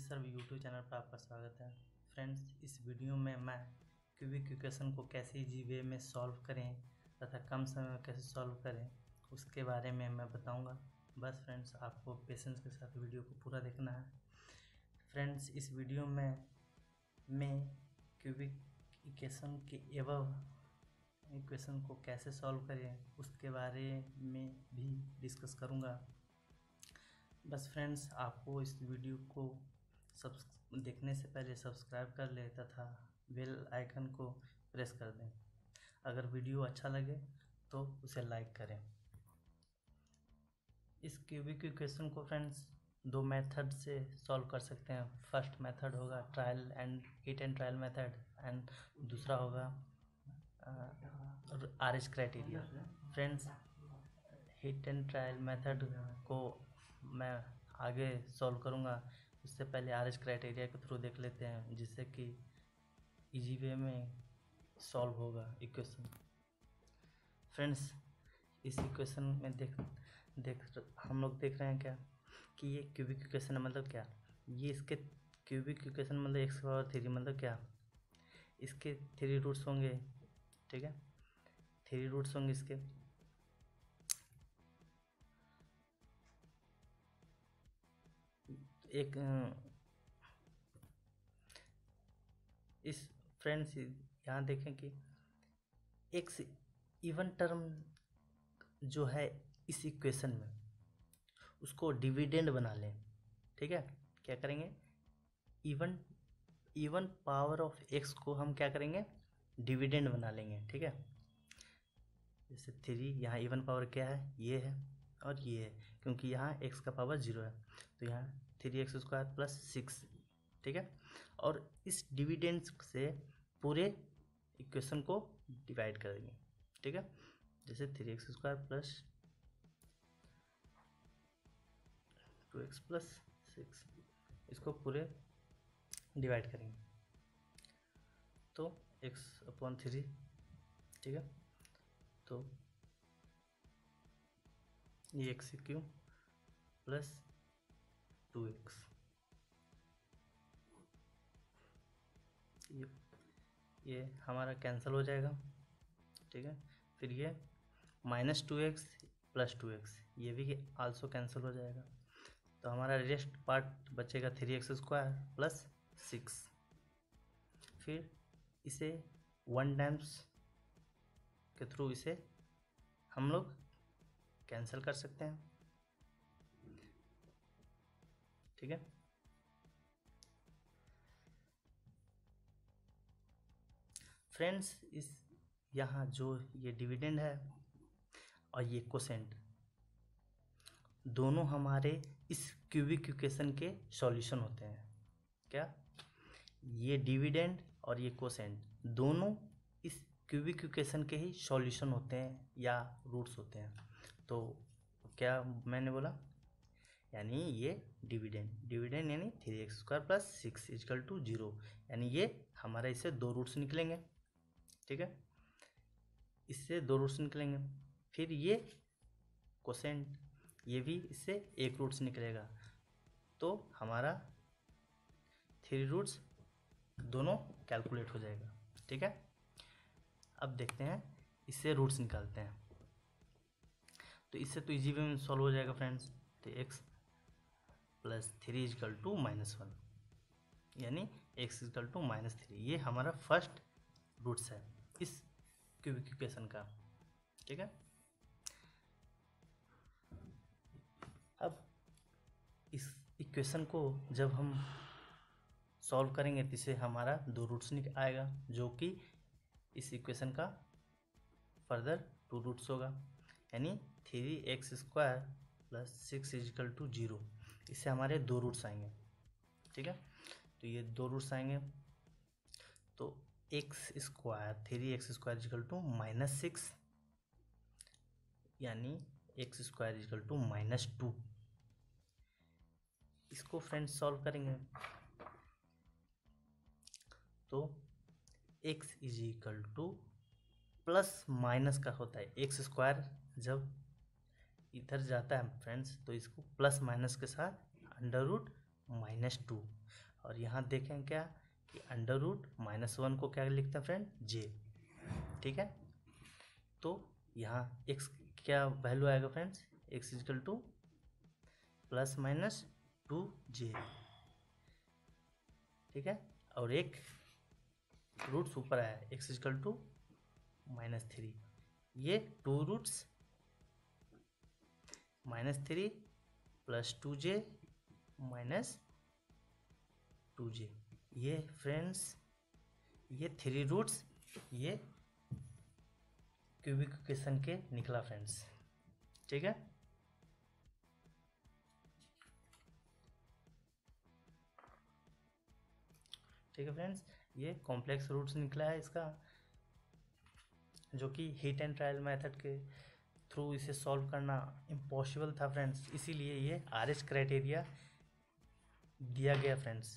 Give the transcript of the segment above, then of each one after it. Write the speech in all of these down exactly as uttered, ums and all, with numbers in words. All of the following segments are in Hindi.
सर्व यूट्यूब चैनल पर आपका स्वागत है। फ्रेंड्स, इस वीडियो में मैं क्यूबिक इक्वेशन को कैसे इजी वे में सॉल्व करें तथा कम समय में कैसे सॉल्व करें उसके बारे में मैं बताऊंगा। बस फ्रेंड्स, आपको पेशेंस के साथ वीडियो को पूरा देखना है। फ्रेंड्स, इस वीडियो में मैं क्यूबिक इक्वेशन के एवं इक्वेशन को कैसे सॉल्व करें उसके बारे में भी डिस्कस करूंगा। बस फ्रेंड्स, आपको इस वीडियो को सब देखने से पहले सब्सक्राइब कर ले तथा बेल आइकन को प्रेस कर दें। अगर वीडियो अच्छा लगे तो उसे लाइक करें। इस क्यूबिक इक्वेशन को फ्रेंड्स दो मेथड से सॉल्व कर सकते हैं। फर्स्ट मेथड होगा trial and hit and trial method and दूसरा होगा R H criteria. Friends, hit and trial method को मैं आगे सॉल्व करूंगा, उससे पहले आर एच क्राइटेरिया के थ्रू देख लेते हैं जिससे कि इजी वे में सॉल्व होगा इक्वेशन। फ्रेंड्स, इस इक्वेशन में देख देख हम लोग देख रहे हैं क्या कि ये क्यूबिक इक्वेशन है। मतलब क्या, ये इसके क्यूबिक इक्वेशन मतलब एक्स पावर थ्री मतलब क्या, इसके थ्री रूट्स होंगे। ठीक है, थ्री रूट्स होंगे इसके। एक इस फ्रेंड्स यहाँ देखें कि एक्स इवन टर्म जो है इस इक्वेशन में उसको डिविडेंड बना लें। ठीक है, क्या करेंगे, even even power of x को हम क्या करेंगे, डिविडेंड बना लेंगे। ठीक है, जैसे थ्री, यहाँ इवन पावर क्या है, ये है और ये है, क्योंकि यहाँ एक्स का पावर जीरो है तो यहाँ three x square plus six. ठीक है, और इस डिविडेंड से पूरे इक्वेशन को डिवाइड कर देंगे। ठीक है, जैसे three x square plus two x plus six, इसको पूरे डिवाइड करेंगे तो एक्स अपॉन थ्री। ठीक है, तो ये x cube plus two x, ये ये हमारा कैंसिल हो जाएगा। ठीक है, फिर ये minus two x plus two x ये भी आल्सो कैंसिल हो जाएगा। तो हमारा रेस्ट पार्ट बचेगा three x square plus six. फिर इसे वन टाइम्स के थ्रू इसे हम लोग कैंसिल कर सकते हैं। ठीक है, फ्रेंड्स, इस यहाँ जो ये डिविडेंड है और ये कोसेंट दोनों हमारे इस क्यूबिक इक्वेशन के सॉल्यूशन होते हैं। क्या, ये डिविडेंड और ये कोसेंट दोनों इस क्यूबिक इक्वेशन के ही सॉल्यूशन होते हैं या रूट्स होते हैं। तो क्या मैंने बोला, यानी ये डिविडेंड डिविडेंड यानी three x square plus six equal to zero, यानी ये हमारा इससे दो रूट्स निकलेंगे। ठीक है, इससे दो रूट्स निकलेंगे। फिर ये कोसेंट ये भी इससे एक रूट्स निकलेगा, तो हमारा थ्री रूट्स दोनों कैलकुलेट हो जाएगा। ठीक है, अब देखते हैं इससे रूट्स निकालते हैं। तो इससे तो इजी वे में सॉल्व हो जाएगा फ्रेंड्स। तो x plus three equal to minus one, यानी x is equal to minus three, ये हमारा फर्स्ट रूट्स है इस क्यूबिक इक्वेशन का। ठीक है, अब इस इक्वेशन को जब हम सॉल्व करेंगे तो इसे हमारा दो रूट्स निकल आएगा, जो कि इस इक्वेशन का फर्दर टू रूट्स होगा, यानी three x square plus six equal to zero, इससे हमारे दो रूट्स आएंगे। ठीक है, तो ये दो रूट्स आएंगे तो x square three x square is equal to minus six, यानी x square is equal to minus two. इसको फ्रेंड्स सॉल्व करेंगे तो x is equal to plus minus का होता है, एक्स स्क्वायर जब इधर जाता है फ्रेंड्स तो इसको प्लस माइनस के साथ अंडर रूट माइनस टू। और यहाँ देखें क्या कि अंडर रूट माइनस वन को क्या लिखते हैं फ्रेंड, जे। ठीक है, तो यहाँ x क्या वैल्यू आएगा friends, x is equal to plus minus two j. ठीक है, और एक रूट्स ऊपर आया x is equal to minus three. ये two roots minus three plus two j minus two j, ये फ्रेंड्स ये थ्री रूट्स ये क्यूबिक इक्वेशन के निकला फ्रेंड्स। ठीक है, ठीक है फ्रेंड्स, ये कॉम्प्लेक्स रूट्स निकला है इसका, जो कि हिट एंड ट्रायल मेथड के थ्रू इसे सॉल्व करना इम्पॉसिबल था फ्रेंड्स, इसीलिए ये आर एच क्राइटेरिया दिया गया फ्रेंड्स।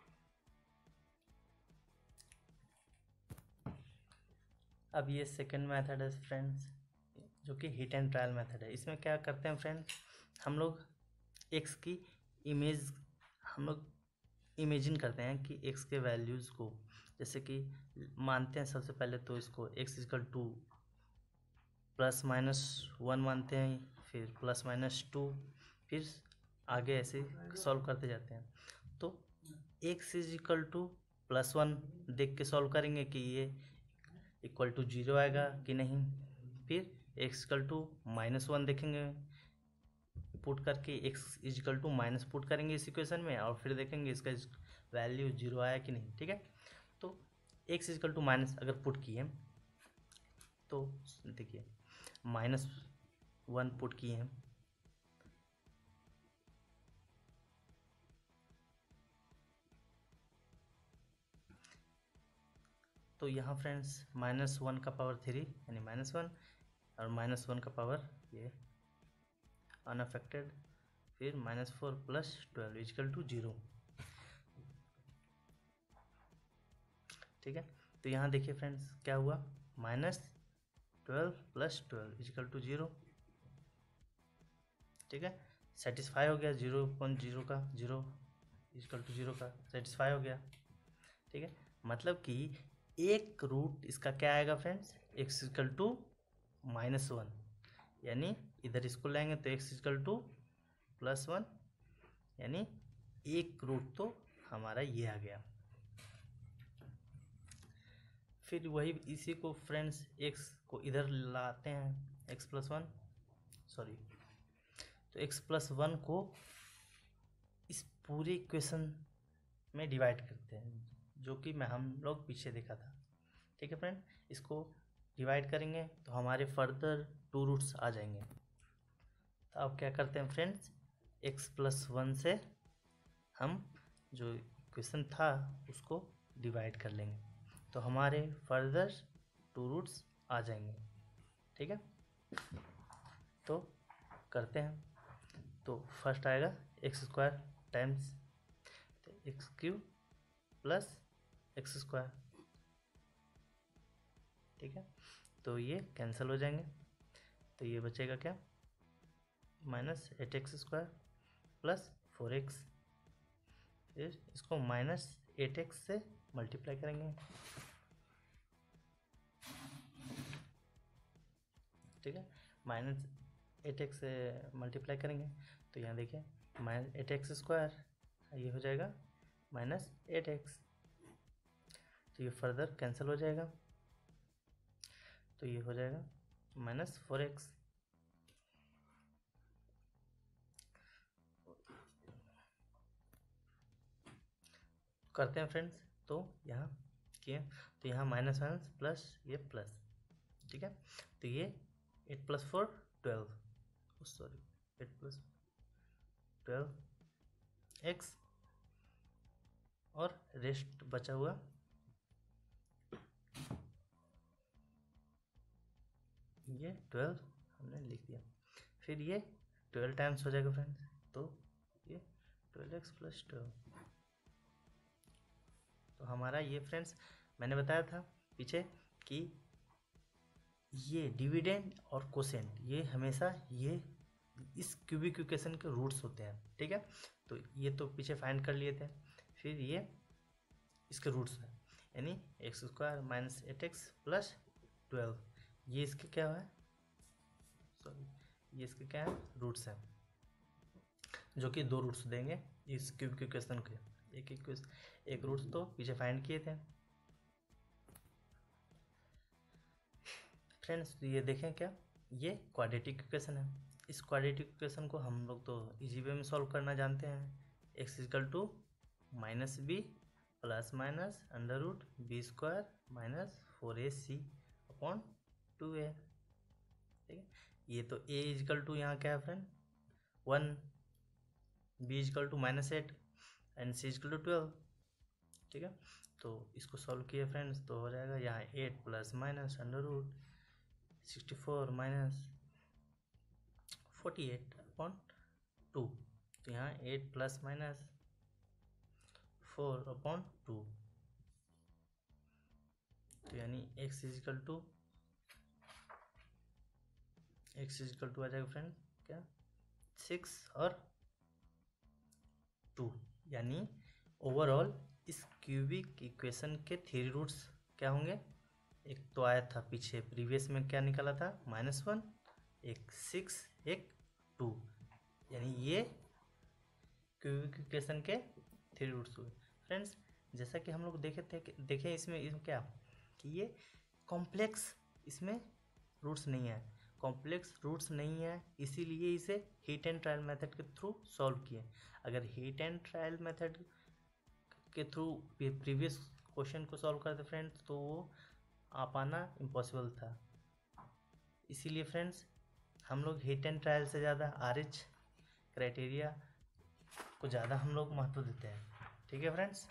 अब ये सेकंड मेथड है फ्रेंड्स, जो कि हिट एंड ट्रायल मेथड है। इसमें क्या करते हैं फ्रेंड्स, हम लोग एक्स की इमेज हम लोग इमेजिन करते हैं कि एक्स के वैल्यूज़ को, जैसे कि मानते हैं सबसे पहले तो इसको x is equal to plus minus one मानते हैं, फिर प्लस माइनस टू, फिर आगे ऐसे सॉल्व करते जाते हैं। तो x is equal to plus one देख के सॉल्व करेंगे कि ये इक्वल टू जीरो आएगा कि नहीं। फिर x equal to minus one देखेंगे, पुट करके x is equal to minus put करेंगे इस इक्वेशन में, और फिर देखेंगे इसका वैल्यू जीरो आया कि नहीं। ठीक है, तो एक्स इजिकल टू माइनस अगर पुट किए तो देखिए माइनस वन पुट किए हैं, तो यहाँ फ्रेंड्स माइनस वन का पावर थ्री यानी माइनस वन, और माइनस वन का पावर ये अनअफेक्टेड, फिर minus four plus twelve is equal to zero. ठीक है, तो यहाँ देखिए फ्रेंड्स क्या हुआ, minus twelve plus twelve is equal to zero. ठीक है, सेटिस्फाई हो गया, जीरो पॉइंट जीरो का जीरो इजकल टू जीरो का सेटिस्फाई हो गया। ठीक है, मतलब कि एक रूट इसका क्या आएगा friends, x is equal to minus one, यानी इधर इसको लाएंगे तो x is equal to plus one, यानी एक रूट तो हमारा ये आ गया। फिर वही इसी को फ्रेंड्स एक्स को इधर लाते हैं, एक्स प्लस वन सॉरी तो एक्स प्लस वन को इस पूरे इक्वेशन में डिवाइड करते हैं, जो कि मैं हम लोग पीछे देखा था। ठीक है फ्रेंड, इसको डिवाइड करेंगे तो हमारे फर्दर टू रूट्स आ जाएंगे। तो अब क्या करते हैं फ्रेंड्स, एक्स प्लस वन से हम जो इक्वेशन था उसको डिवाइड कर लेंगे, तो हमारे फर्दर टू रूट्स आ जाएंगे। ठीक है, तो करते हैं। तो फर्स्ट आएगा x square times x cube plus x square. ठीक है, तो ये कैंसिल हो जाएंगे, तो ये बचेगा क्या, minus eight x square plus four x, फिर इसको माइनस एट एक्स से मल्टीप्लाई करेंगे। ठीक है, माइनस एट एक्स से मल्टीप्लाई करेंगे तो यहाँ देखिए माइनस एट एक्स स्क्वायर, ये हो जाएगा माइनस एट एक्स, तो ये फर्दर कैंसिल हो जाएगा, तो ये हो जाएगा माइनस फोर एक्स। करते हैं फ्रेंड्स, तो यहाँ किए तो यहाँ माइनस माइनस प्लस ये प्लस। ठीक है, तो ये eight plus four twelve sorry eight plus twelve x, और रेस्ट बचा हुआ ये ट्वेल्व हमने लिख दिया, फिर ये ट्वेल्व टाइम्स हो जाएगा फ्रेंड्स, तो ये ट्वेल्व एक्स प्लस ट्वेल्व। तो हमारा ये फ्रेंड्स मैंने बताया था पीछे कि ये डिविडेंड और कोसेंट ये हमेशा ये इस क्यूबिक इक्वेशन के रूट्स होते हैं, ठीक है। तो ये तो पीछे फाइंड कर लिए थे, फिर ये इसके रूट्स हैं, यानी x square minus eight x plus twelve, ये इसके क्या है, सॉरी ये इसके क्या है, रूट्स हैं, जो कि दो रूट्स देंगे इस क्यूबिक इक्वेशन के। एक इक्वेशन एक रूट्स तो पीछे फाइंड किए थे फ्रेंड्स। ये देखें क्या, ये क्वाड्रेटिक इक्वेशन है। इस क्वाड्रेटिक इक्वेशन को हम लोग तो इजी वे में सॉल्व करना जानते हैं। X equal to minus b plus minus under root b square minus four a c upon two a, ठीक है। ये तो ए इजकल टू यहाँ क्या है friend, one, b is equal to minus eight and c is equal to twelve, ठीक है। तो इसको सॉल्व किए फ्रेंड्स तो हो जाएगा यहाँ eight plus minus under root sixty four minus forty eight upon two, तो यहाँ eight plus minus four upon two, तो यानी x is equal to x is equal to आ जाएगा फ्रेंड क्या, सिक्स और टू, यानी ओवरऑल इस क्यूबिक इक्वेशन के थ्री रूट्स क्या होंगे। एक तो आया था पीछे प्रीवियस में क्या निकला था, माइनस वन, एक सिक्स, एक टू, यानी ये क्यूबिक इक्वेशन के थ्री रूट्स हुए फ्रेंड्स। जैसा कि हम लोग देखे थे कि देखें इसमें इसमें क्या कि ये कॉम्प्लेक्स इसमें रूट्स नहीं है, कॉम्प्लेक्स रूट्स नहीं है, इसीलिए इसे हीट एंड ट्रायल मेथड के थ्रू सॉल्व किए। अगर हीट एंड ट्रायल मेथड के थ्रू प्रीवियस क्वेश्चन को सॉल्व करते फ्रेंड्स तो वो आ पाना इम्पॉसिबल था। इसीलिए फ्रेंड्स हम लोग हीट एंड ट्रायल से ज़्यादा आर एच क्राइटेरिया को ज़्यादा हम लोग महत्व देते हैं, ठीक है फ्रेंड्स।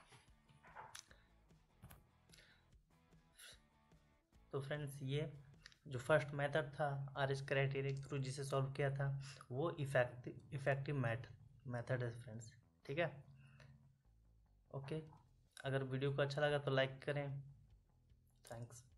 तो फ्रेंड्स ये जो फर्स्ट मेथड था आर एच क्राइटेरिया के थ्रू जिसे सॉल्व किया था वो इफेक्टिव इफेक्टिव मेथड है फ्रेंड्स, ठीक है। ओके, अगर वीडियो को अच्छा लगा तो लाइक करें, थैंक्स।